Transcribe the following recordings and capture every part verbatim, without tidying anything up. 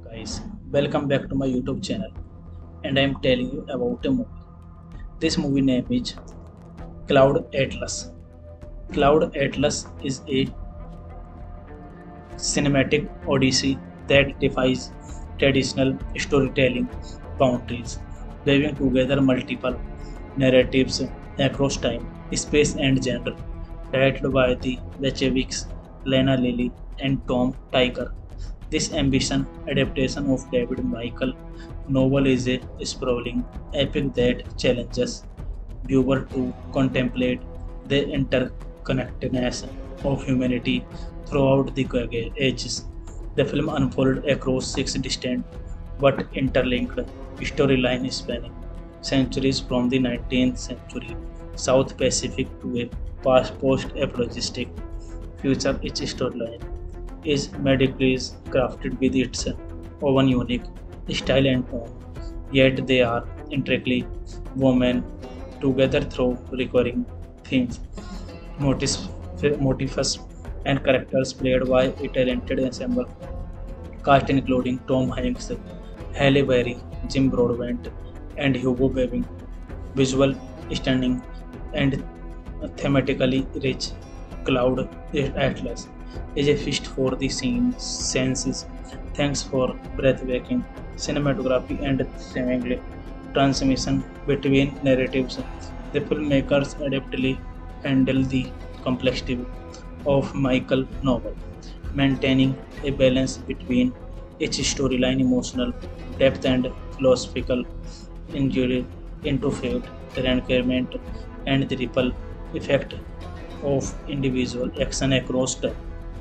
Guys, welcome back to my YouTube channel, and I am telling you about a movie. This movie name is Cloud Atlas. Cloud Atlas is a cinematic odyssey that defies traditional storytelling boundaries, weaving together multiple narratives across time, space, and genre. Directed by the Wachowskis, Lena Lilly, and Tom Tykwer. This ambitious adaptation of David Michael novel is a sprawling epic that challenges viewer to contemplate the interconnectedness of humanity throughout the ages. The film unfolds across six distinct but interlinked storylines spanning centuries from the nineteenth century South Pacific to a past post-apocalyptic future. Each storyline is medically crafted with its own unique style and tone, yet they are intricately woven together through recurring themes, motifs, motifs and characters played by a talented ensemble cast including Tom Hanks, Halle Berry, Jim Broadbent, and Hugo Weaving. Visual stunning and thematically rich, Cloud Atlas is a feast for the scene senses. Thanks for breathtaking cinematography and seemingly transmission between narratives. The filmmakers adeptly handle the complexity of Michael novel, maintaining a balance between each storyline emotional depth and philosophical inquiry into fate, reincarnament, and the ripple effect of individual action across time.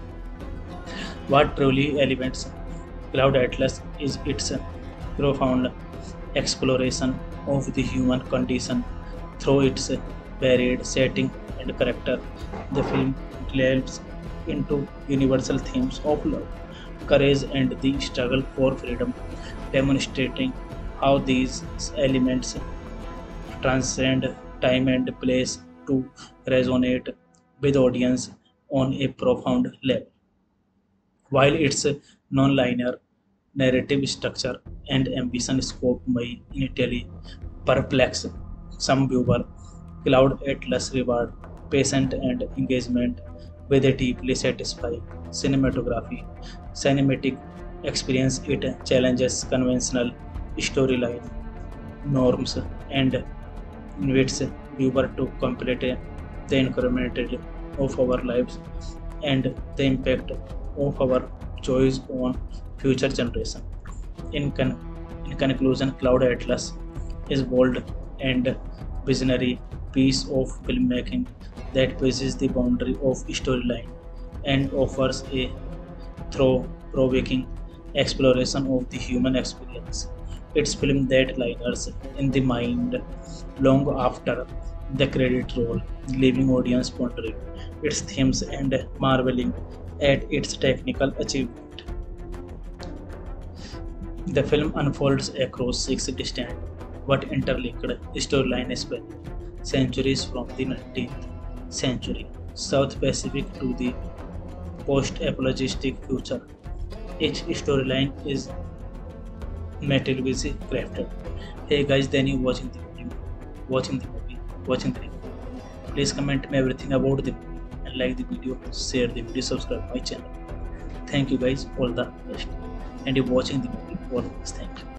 What truly elevates Cloud Atlas is its profound exploration of the human condition through its varied setting and character. The film delves into universal themes of love, courage, and the struggle for freedom, demonstrating how these elements transcend time and place to resonate with audience on a profound level. While its non-linear narrative structure and ambition scope may initially perplex some viewer, Cloud Atlas reward patience and engagement with a deeply satisfying cinematography. Cinematic experience it challenges conventional storyline norms and invites viewer to contemplate the incrementality of our lives and the impact of our choice on future generation. In, con- in conclusion, Cloud Atlas is bold and visionary piece of filmmaking that pushes the boundary of storyline and offers a thought-provoking exploration of the human experience. It's film that lingers in the mind long after the credit roll, leaving audience pondering its themes and marveling at its technical achievement. The film unfolds across six distinct but interlinked storylines spanning centuries from the nineteenth century South Pacific to the post-apocalyptic future. Each storyline is meticulously crafted. Hey guys, then you watching the movie, watching the movie, watching the movie. Please comment me everything about the movie and like the video, share the video, subscribe my channel. Thank you guys, all the best. And you watching the movie, all the best. Thank you.